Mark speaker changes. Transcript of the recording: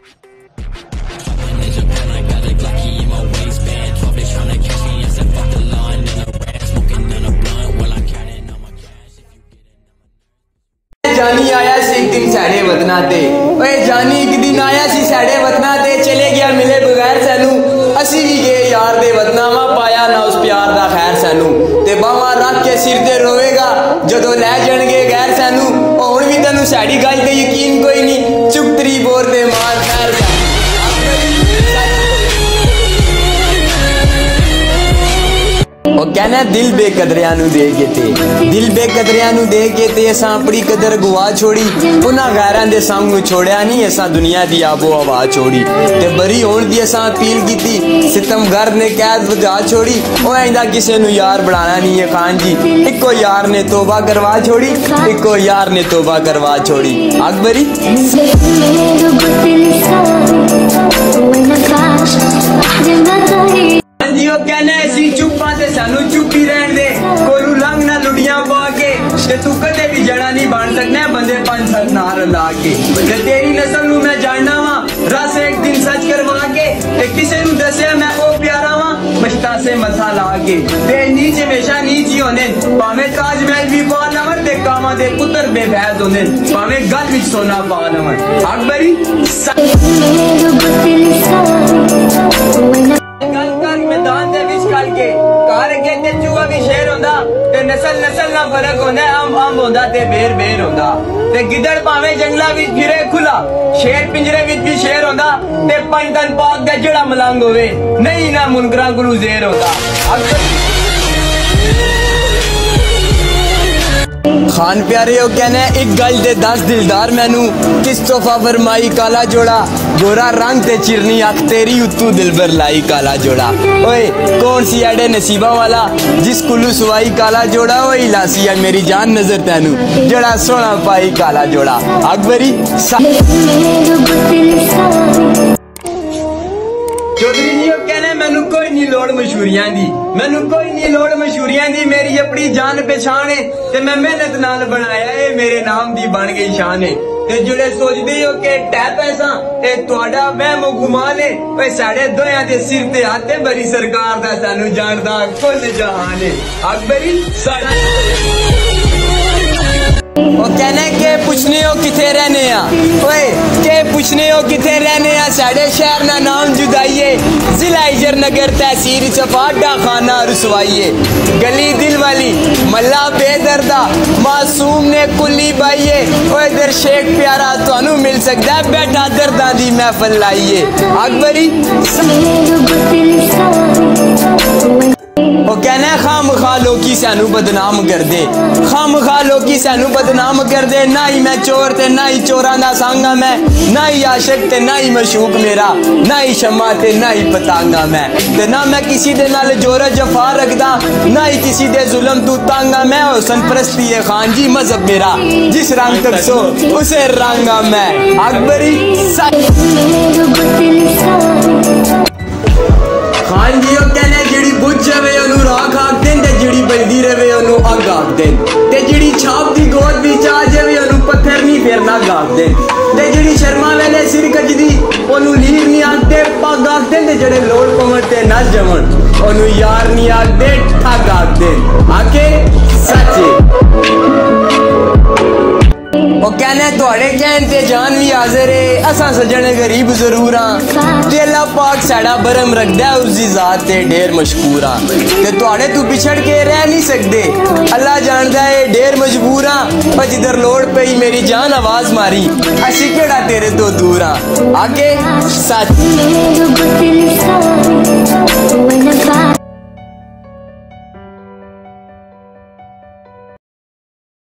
Speaker 1: जानी आया सी एक दिन साढ़े वतना ते, ओए जानी एक दिन आया सी साढ़े वतना ते, चले गया मिले बगैर सैनू, असी भी गए यार दे वतना वा, पाया ना उस प्यार दा खैर सैनू, ते बावा रख के सिर ते रोवेगा जदों लै जाणगे गैर सैनू, हुण भी तैनू साडी गल ते यकीन कोई नहीं, चुप तरी बोर दे मार खैर सैनू। ਉਹ कहना दिल बेकदरियां नू दे के ते, दिल बेकदरियां नू दे के ते असां अपनी कदर गुआ छोड़ी, उन्हां गैरां दे संग नू छोड़िया नहीं, असां दुनिया दी आबो हवा छोड़ी, ते बरी होण दी असां अपील कीती, सितमगर ने कैद वजा छोड़ी, ओ आइंदा किसे नू यार बनाना नहीं है खान जी, इको यार ने तौबा करवा छोड़ी, इको यार ने तौबा करवा छोड़ी। अकबरी जी वो कहना ऐसी चुप्पा से सानू चुप ही रहन दे, कोलू लंघ ना लुड़ियां पा के, ते तू कदे भी जड़ा नहीं बन सकना बंदे 5-7 नार ला के, ते तेरी नस्ल नू मैं जानना वा रस एक दिन सच करवा के, ते किसे नू दसिया मैं ओ प्यारा वा मश्ता से मथा ला के, ते नीच हमेशा नीच ही होने, भावे ताजमहल भी पा लवन, ते कामा दे पुत्र बेबैद होने, भावे गल विच सोना पा लवन। अकबरी मैदान दे विच कल के कार के ते चूहा भी शेर होंदा, ते नस्ल नस्ल ना फर्क होंदा, आम होंदा ते बेर बेर होंदा, ते गिदड़ भावे जंगला विच फिरे खुला, शेर पिंजरे विच भी शेर होंदा, ते पंजतन पाक दा जड़ा मलंग होवे नहीं ना मुनकरा गुरु ज़ेर होंदा। खान प्यारे हो कहना एक गल दे 10 दिलदार मैनू, किस तोहफा फरमाई काला जोड़ा, गोरा रंग ते चिरनी अख तेरी उत्तू दिलबर लाई काला जोड़ा, ओए कौन सी एडे नसीबा वाला जिस कुल्लू सुवाई काला जोड़ा, ओए लासी है मेरी जान नजर तैनू जड़ा सोना पाई काला जोड़ा। अकबरी चौधरी जी कहने मैनू कोई नहीं लोड़ मशहूरियां दी, मैनू कोई नहीं लोड़ मशहूरियां दी, मेरी अपनी जान पहचान है, ते मैं मेहनत नाल बनाया है, मेरे नाम दी बन गई शान है, ते जुड़े सोचदे हो कि टै पैसा ए तुहाडा वहमो गुमान है, ओए साडे दोयां दे सिर ते हाथ है, बड़ी सरकार दा सानू जानदा कुल जहान है। अकबरी वो कहने के पुछने हो किथे रहने आ, ओए के पुछने हो किथे रहने आ, साढ़े शहर ना नाम जुदाइए, जिला इजर नगर तहसील चपाटा खाना रुसवाइए, गली दिल वाली मल्ला बेदर्दा मासूम ने कुली बाइए, ओए इधर शेख प्यारा तुहानू मिल सकता है, बैठा दर्दा दी महफल लाइए। अकबरी वो कहना खाम खा लोकी सानू बदनाम कर दे, खाम खा लोकी सानू बदनाम कर दे, ना ही मैं चोर ते ना ही चोरां दा सांगा मैं, ना ही आशिक ते ना ही मशूक मेरा, ना ही शमा ते ना ही पतांगा मैं, ते ना मैं किसी दे नाल जोर जफा रखदा, ना ही किसी दे जुल्म तू तांगा मैं, हुसन परस्ती है खान जी मजहब मेरा, जिस रंग तक सो उसे रंगा मैं। अकबरी खान जी कहने जिड़ी बुझ जावे ओनू राख आख देन, ते जिड़ी बजदी रवे ओनू अग आख देन, ते जिड़ी छाप दी गोद विच आ जावे ओनू पत्थर नहीं फेरना गाख देन, ते जिड़ी शर्मा वेले सिर कजदी ओनू लीर नहीं आखदे पग आख देन, ते जेड़े लोड़ पवन ते नस जमन ओनू यार नहीं आखदे ठग आख देन। आके सच्चे वो कहने थोड़े कहन ते जान भी हाजिर है, असा सजन गरीब जरूर हाँ, ते अल्लाह पाक साड़ा बरम रखदा है उसदी जात ते ढेर मशकूर हाँ, ते थोड़े तू पिछड़ के रह नहीं सकदे, अल्लाह जानदा है ढेर मजबूर हाँ, पर जिधर लोड़ पई मेरी जान आवाज मारी, असी केड़ा तेरे तो दूर हाँ। आगे सच